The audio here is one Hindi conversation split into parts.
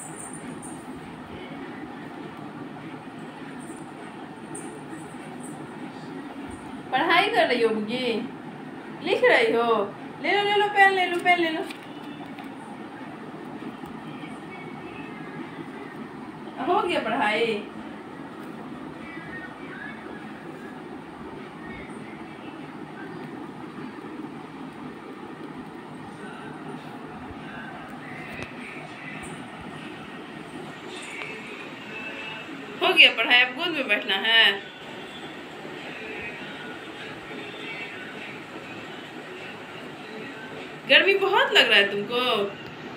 पढ़ाई कर रही हो बुगी? लिख रही हो? ले लो पेन ले लो, पेन ले लो। हो गया पढ़ाई? हो गया पढ़ाई, अब गोद में बैठना है। गर्मी बहुत लग रहा है तुमको?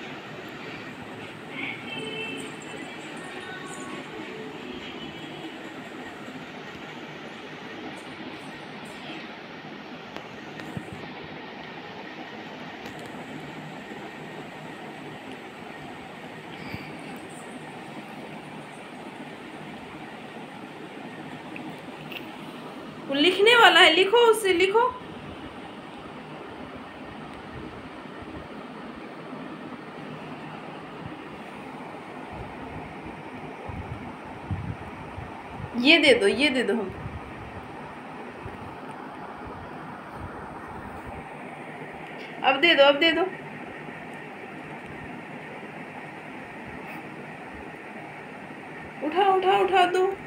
वो लिखने वाला है, लिखो, उससे लिखो। ये दे दो, ये दे दो हम। अब दे दो, अब दे दो। उठा उठा उठा दो।